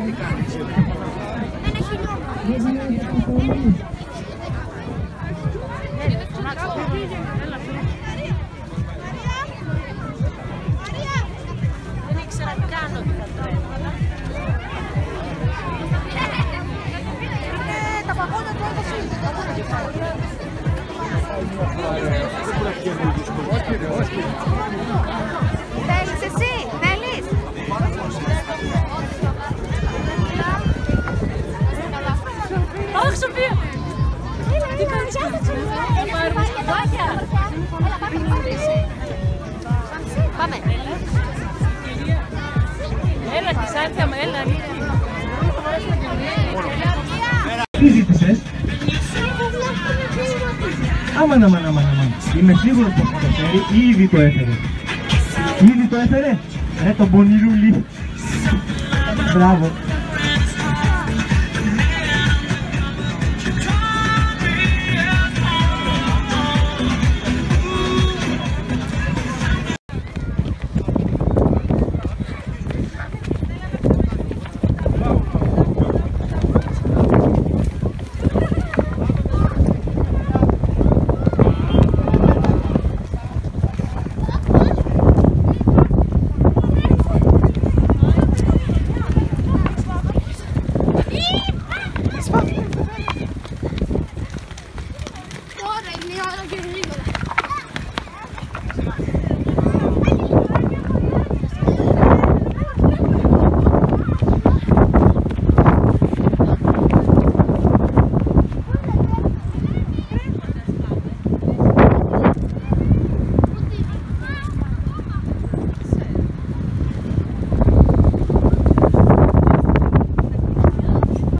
Δεν ήξερα καν ότι θα το έβαλα. Τα παγόνια του έδωσε. Θέλεις εσύ, θέλεις. Αχ, Σοφία! Τι κάνεις? Πάμε. Έλα, της Άρθια μου, έλα. Τι ζήτησες? Αμάν. Είμαι σίγουρος πως θα το φέρει ή ήδη το έφερε. Ήδη το έφερε? Το πονηρούλι. Μπράβο.